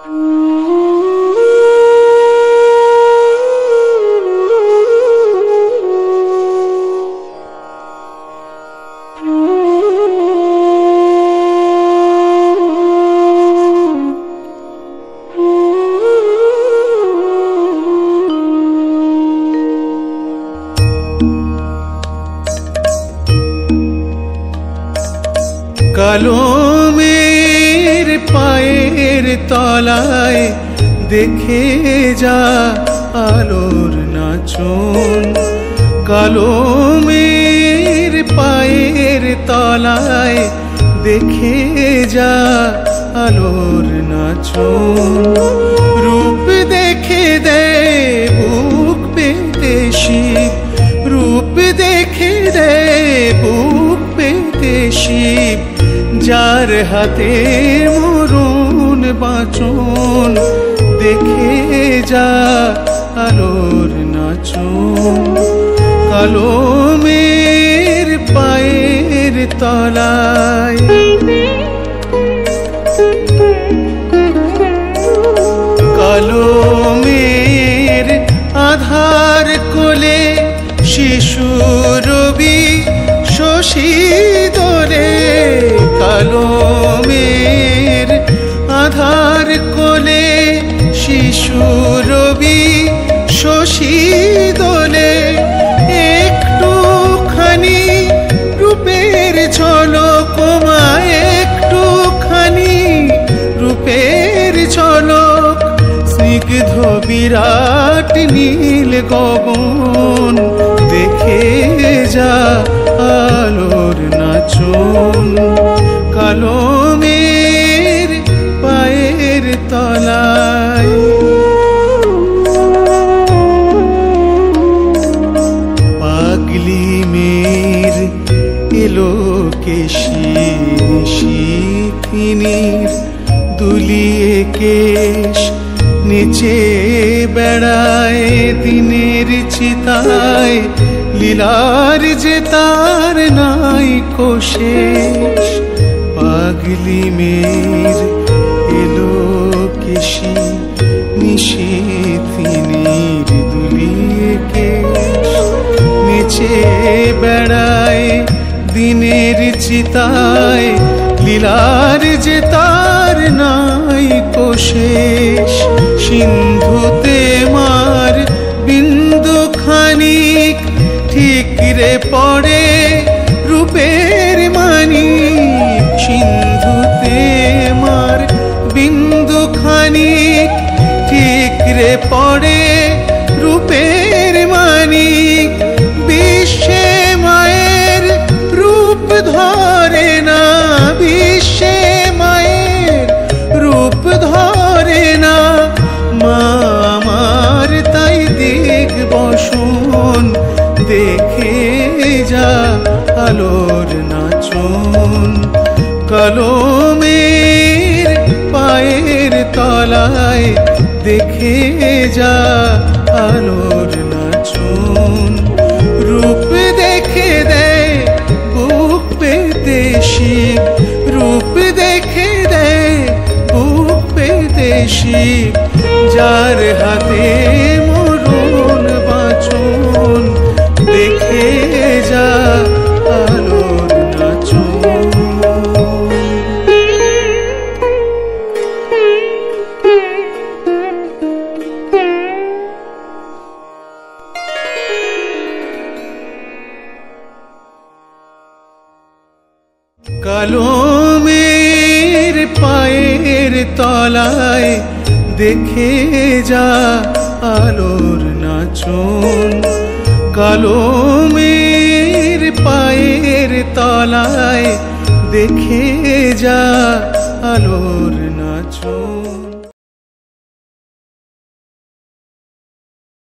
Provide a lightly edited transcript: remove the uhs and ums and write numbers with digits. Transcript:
কলমের পায়ের তলায় দেখে যা আলোর নাচন। কলমের পায়ের তলায় দেখে যা আলোর নাচন। রূপ দেখে দে বুক পেতে শিব, রূপ দেখে দে বুক পেতে শিব, যার হাতে মরণ বাঁচন। দেখে যা আলোর নাচন। কলমের পায়ের তলায় কলমের আধার কোলে শিশু রবি শশী দোলে। কলমের আধার কোলে শিশু রবি শশী দোলে। একটুখানি রূপের ঝলক মা, একটুখানি রূপের ঝলক। স্নিগ্ধ বিরাট নীল গগন, দেখে যা আলোর নাচন। কলমের পায়ের তলায় পাগলি মের এলো কেশি শিখিনীর দুলিয়ে কেশ নিচে বেড়ায় দিনের চিতায়। লীলার যে তার নাই কোশেষ। পাগলি মের এলো কেশি নিশিথিনীর দুলিয়ে কেশ নিচে বেড়ায় দিনের চিতায়। লীলার যে তার নাই কোশেষ। সিন্ধুতে মার বিন্দু খানিক ঠিক রে পড়ে রূপের মানিক। সিন্ধুতে মার বিন্দু খানিক ঠিক রে পড়ে রূপের মানিক। বিশ্বে মায়ের রূপ ধরে না, বিশ্বে মায়ের রূপ ধরে না। মা আমার তাই দিক বসন, দেখে যা আলোর নাচন। কলমের পায়ের তলায় দেখে যা আলোর নাচন। রূপ দেখে দে বুক পেতে শিব, রূপ দেখে দে বুক পেতে শিব, যার হাতে মরণ বাঁচন। দেখে যা আলোর নাচন। কলমের পায়ের তলায় দেখে যা আলোর নাচন। কলমের পায়ের তলায় দেখে যা আলোর নাচন।